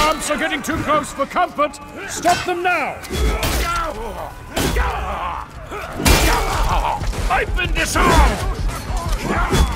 tramps are getting too close for comfort. Stop them now! I've been disarmed!